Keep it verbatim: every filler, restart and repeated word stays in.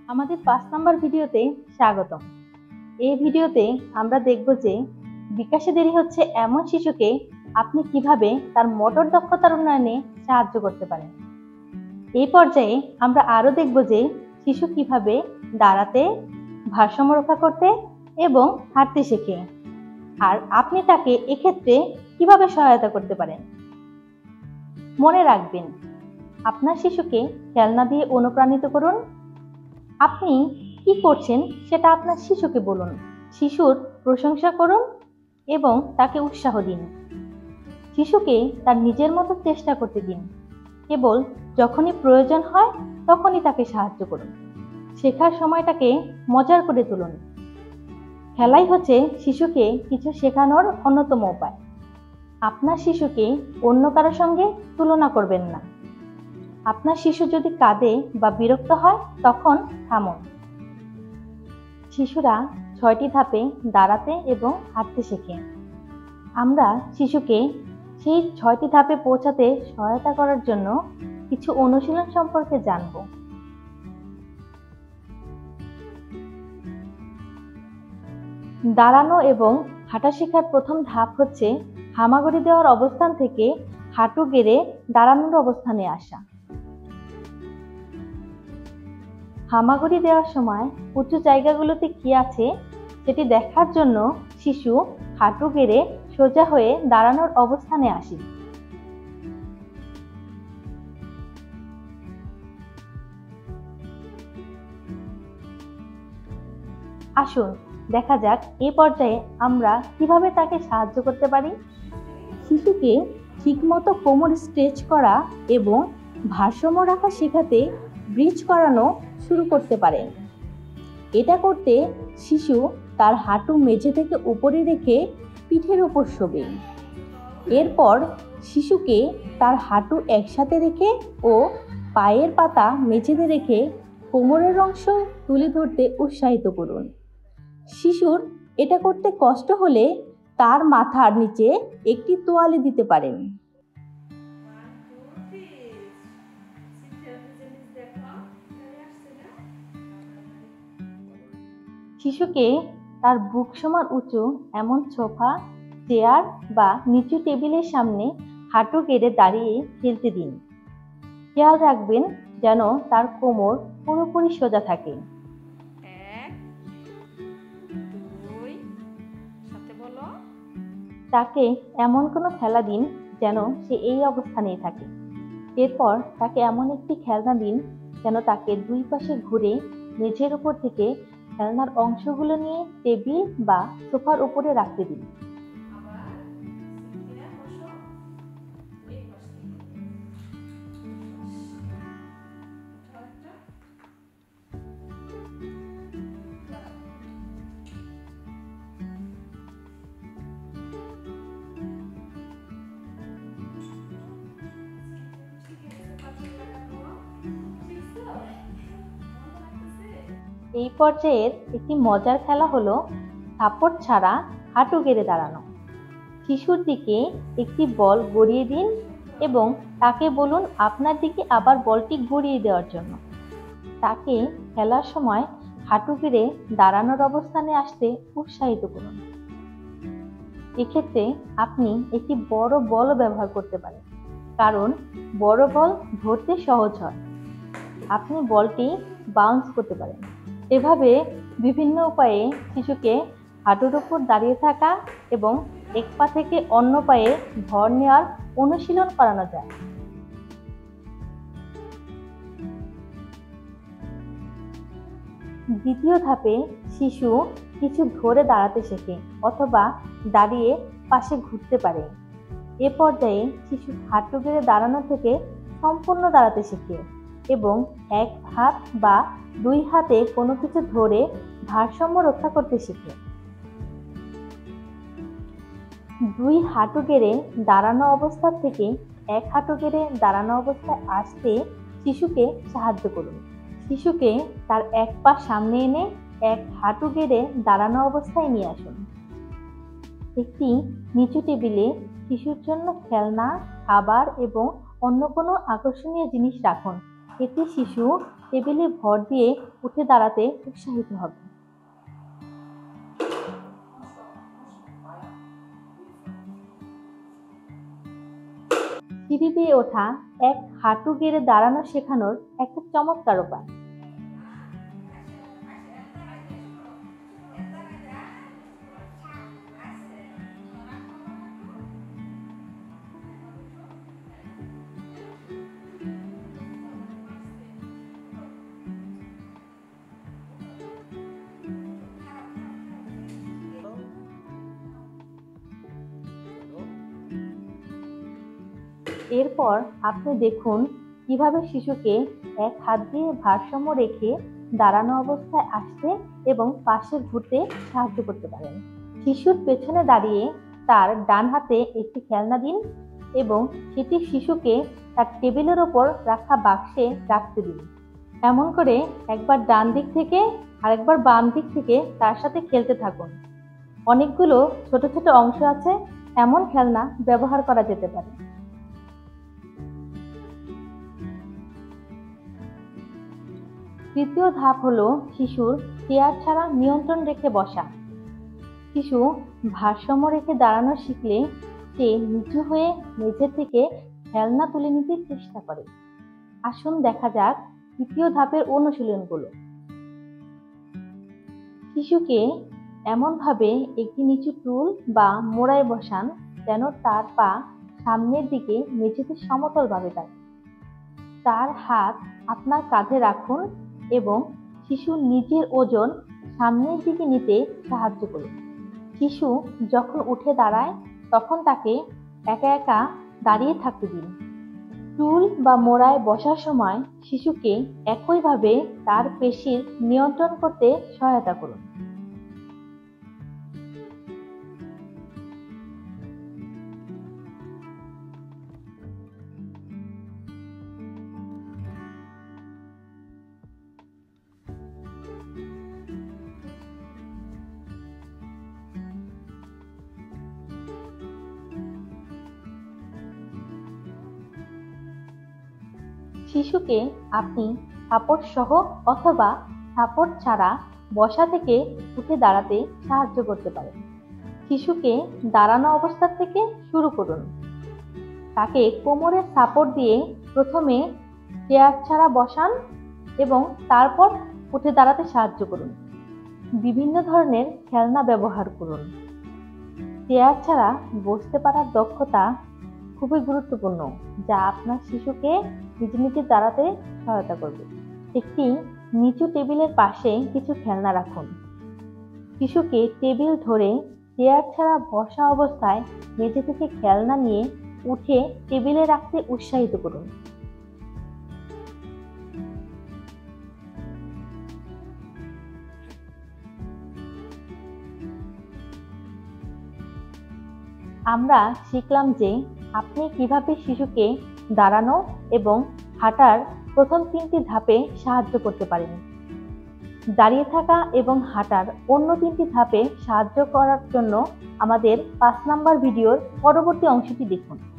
আমাদের পাঁচ নম্বর ভিডিওতে স্বাগতম। এই ভিডিওতে আমরা দেখব যে বিকাশে দেরি হচ্ছে এমন শিশুকে আপনি কিভাবে তার মোটর দক্ষতার উন্নয়নে সাহায্য করতে পারেন। এই পর্যায়ে আমরা আরো দেখব যে শিশু কিভাবে দাঁড়াতে, ভারসাম্য রক্ষা করতে এবং হাঁটতে শেখে, আর আপনি তাকে এক্ষেত্রে কিভাবে সহায়তা করতে পারেন। মনে রাখবেন, আপনার শিশুকে খেলনা দিয়ে অনুপ্রাণিত করুন। আপনি কি করছেন সেটা আপনার শিশুকে বলুন, শিশুর প্রশংসা করুন এবং তাকে উৎসাহ দিন। শিশুকে তার নিজের মতো চেষ্টা করতে দিন। কেবল যখনই প্রয়োজন হয় তখনই তাকে সাহায্য করুন। শেখার সময়টাকে মজার করে তুলুন। খেলাই হচ্ছে শিশুকে কিছু শেখানোর অন্যতম উপায়। আপনার শিশুকে অন্য কারোর সঙ্গে তুলনা করবেন না। আপনার শিশু যদি কাঁদে বা বিরক্ত হয় তখন থামুন। শিশুরা ছয়টি ধাপে দাঁড়াতে এবং হাঁটতে শেখে। আমরা শিশুকে সেই ছয়টি ধাপে পৌঁছাতে সহায়তা করার জন্য কিছু অনুশীলন সম্পর্কে জানব। দাঁড়ানো এবং হাঁটা শেখার প্রথম ধাপ হচ্ছে হামাগুড়ি দেওয়ার অবস্থান থেকে হাঁটু গেড়ে দাঁড়ানোর অবস্থানে আসা। হামাগুড়ি দেওয়ার সময় উঁচু জায়গাগুলোতে কি আছে সেটি দেখার জন্য শিশু হাঁটু গেড়ে সোজা হয়ে দাঁড়ানোর অবস্থানে আসে। আসুন দেখা যাক এই পর্যায়ে আমরা কিভাবে তাকে সাহায্য করতে পারি। শিশুকে ঠিকমতো কোমর স্ট্রেচ করা এবং ভারসাম্য রাখা শেখাতে ব্রিজ করানো শুরু করতে পারেন। এটা করতে শিশু তার হাঁটু মেঝে থেকে উপরে রেখে পিঠের উপর শোবে। এরপর শিশুকে তার হাঁটু একসাথে রেখে ও পায়ের পাতা মেঝেতে রেখে কোমরের অংশ তুলে ধরতে উৎসাহিত করুন। শিশুর এটা করতে কষ্ট হলে তার মাথার নিচে একটি তোয়ালে দিতে পারেন। শিশুকে তার বুক সমান উঁচু এমন সোফা, চেয়ার বা নিচু টেবিলের সামনে হাঁটু গেড়ে দাঁড়িয়ে খেলতে দিন। খেয়াল রাখবেন যেন তার কোমর পুরোপুরি সোজা থাকে। তাকে এমন কোনো খেলা দিন যেন সে এই অবস্থানেই থাকে। এরপর তাকে এমন একটি খেলনা দিন যেন তাকে দুই পাশে ঘুরে মেঝের উপর থেকে খেলনার অংশগুলো নিয়ে টেবিল বা সোফার উপরে রাখতে দিন। এই পর্যায়ের একটি মজার খেলা হলো সাপোর্ট ছাড়া হাঁটু গেড়ে দাঁড়ানো। শিশুর দিকে একটি বল গড়িয়ে দিন এবং তাকে বলুন আপনার দিকে আবার বলটি গড়িয়ে দেওয়ার জন্য। তাকে খেলার সময় হাঁটু গেড়ে দাঁড়ানোর অবস্থানে আসতে উৎসাহিত করুন। এক্ষেত্রে আপনি একটি বড় বলও ব্যবহার করতে পারেন, কারণ বড় বল ধরতে সহজ হয়। আপনি বলটি বাউন্স করতে পারেন। এভাবে বিভিন্ন উপায়ে শিশুকে হাঁটুর উপর দাঁড়িয়ে থাকা এবং এক পা থেকে অন্য পায়ে ভর নেওয়ার অনুশীলন করানো যায়। দ্বিতীয় ধাপে শিশু কিছু ধরে দাঁড়াতে শেখে অথবা দাঁড়িয়ে পাশে ঘুরতে পারে। এ পর্যায়ে শিশু হাঁটু গেড়ে দাঁড়ানো থেকে সম্পূর্ণ দাঁড়াতে শেখে এবং এক হাত বা দুই হাতে কোনো কিছু ধরে ভারসাম্য রক্ষা করতে শেখে। দুই হাঁটু গেড়ে দাঁড়ানো অবস্থা থেকে এক হাঁটু গেড়ে দাঁড়ানো অবস্থায় আসতে শিশুকে সাহায্য করুন। শিশুকে তার এক পা সামনে এনে এক হাঁটু গেড়ে দাঁড়ানো অবস্থায় নিয়ে আসুন। একটি নিচু টেবিলে শিশুর জন্য খেলনা, খাবার এবং অন্য কোনো আকর্ষণীয় জিনিস রাখুন। এতে শিশু টেবিলে ভর দিয়ে উঠে দাঁড়াতে উৎসাহিত হবে। সিঁড়ি দিয়ে ওঠা এক হাঁটু গেড়ে দাঁড়ানো শেখানোর একটা চমৎকার উপায়। এরপর আপনি দেখুন কিভাবে শিশুকে এক হাত দিয়ে ভারসাম্য রেখে দাঁড়ানো অবস্থায় আসতে এবং পাশে ঘুরতে সাহায্য করতে পারেন। শিশুর পেছনে দাঁড়িয়ে তার ডান হাতে একটি খেলনা দিন এবং সেটি শিশুকে তার টেবিলের ওপর রাখা বাক্সে রাখতে দিন। এমন করে একবার ডান দিক থেকে আরেকবার বাম দিক থেকে তার সাথে খেলতে থাকুন। অনেকগুলো ছোট ছোট অংশ আছে, এমন খেলনা ব্যবহার করা যেতে পারে। তৃতীয় ধাপ হলো শিশুর চেয়ার ছাড়া নিয়ন্ত্রণ রেখে বসা। শিশু ভারসাম্য রেখে দাঁড়ানো শিখলে সে নিচু হয়ে মেঝে থেকে খেলনা তুলে নিতে চেষ্টা করে। আসুন দেখা যাক তৃতীয় ধাপের অনুশীলনগুলো। শিশুকে এমনভাবে একটি নিচু টুল বা মোড়ায় বসান যেন তার পা সামনের দিকে মেঝেতে সমতলভাবে থাকে। তার হাত আপনার কাঁধে রাখুন এবং শিশু নিজের ওজন সামনের দিকে নিতে সাহায্য করুন। শিশু যখন উঠে দাঁড়ায় তখন তাকে একা একা দাঁড়িয়ে থাকতে দিন। টুল বা মোড়ায় বসার সময় শিশুকে একইভাবে তার পেশির নিয়ন্ত্রণ করতে সহায়তা করুন। শিশুকে আপনি সাপোর্ট সহ অথবা সাপোর্ট ছাড়া বসা থেকে উঠে দাঁড়াতে সাহায্য করতে পারেন। শিশুকে দাঁড়ানো অবস্থা থেকে শুরু করুন। তাকে কোমরের সাপোর্ট দিয়ে প্রথমে চেয়ার ছাড়া বসান এবং তারপর উঠে দাঁড়াতে সাহায্য করুন। বিভিন্ন ধরনের খেলনা ব্যবহার করুন। চেয়ার ছাড়া বসতে পারার দক্ষতা খুবই গুরুত্বপূর্ণ, যা আপনার শিশুকে নিজে নিজে দাঁড়াতে সহায়তা করবে। একটি নিচু টেবিলের পাশে কিছু খেলনা রাখুন। শিশুকে টেবিল ধরে চেয়ার ছাড়া বসা অবস্থায় মেঝে থেকে খেলনা নিয়ে উঠে টেবিলে রাখতে উৎসাহিত করুন। আমরা শিখলাম যে আপনি কিভাবে শিশুকে দাঁড়ানো এবং হাঁটার প্রথম তিনটি ধাপে সাহায্য করতে পারেন। দাঁড়িয়ে থাকা এবং হাঁটার অন্য তিনটি ধাপে সাহায্য করার জন্য আমাদের পাঁচ নাম্বার ভিডিওর পরবর্তী অংশটি দেখুন।